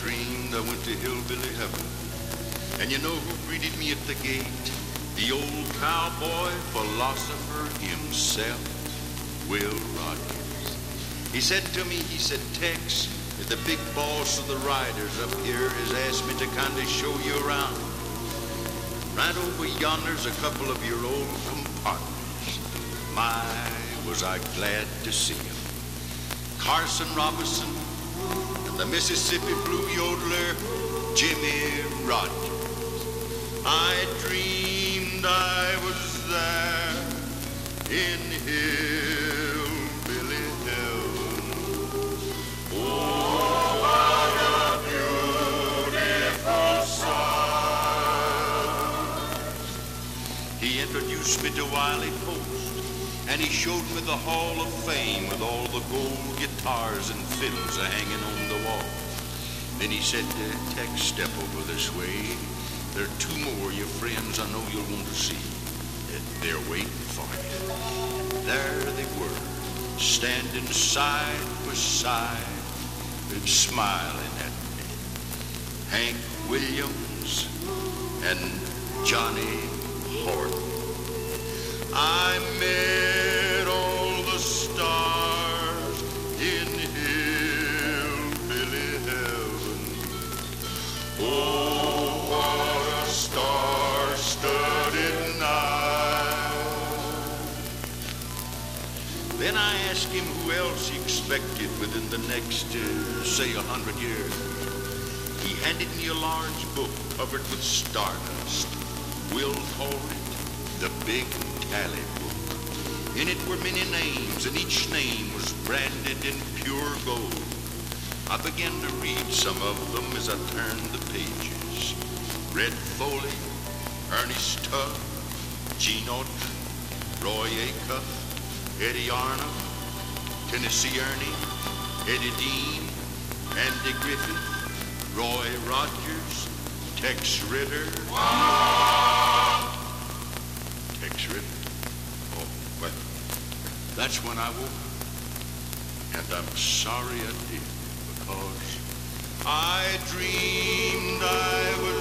dreamed I went to Hillbilly heaven. And you know who greeted me at the gate? The old cowboy philosopher himself, Will Rogers. He said to me, Tex, the big boss of the riders up here has asked me to kind of show you around. Right over yonder's a couple of your old compadres. My, was I glad to see him. Carson Robinson and the Mississippi Blue yodeler, Jimmy Rogers. I dreamed I was there in Hillbilly heaven. Oh, what a beautiful sight. He introduced me to Wiley Post, and he showed me the Hall of Fame with all the gold guitars and fiddles hanging on the wall. Then he said, Tex, step over this way. There are two more of your friends I know you'll want to see. They're waiting for you. There they were, standing side by side and smiling at me. Hank Williams and Johnny Horton. I met all the stars in Hillbilly heaven. Oh, what a star-studded night. Then I asked him who else he expected within the next, say, 100 years. He handed me a large book covered with stardust. Will called it the Big Tally Book. In it were many names, and each name was branded in pure gold. I began to read some of them as I turned the pages. Red Foley, Ernest Tubb, Gene Autry, Roy Acuff, Eddie Arnold, Tennessee Ernie, Eddie Dean, Andy Griffith, Roy Rogers, Tex Ritter. Tex Ritter? Oh, well, that's when I woke up. And I'm sorry I did, because I dreamed I was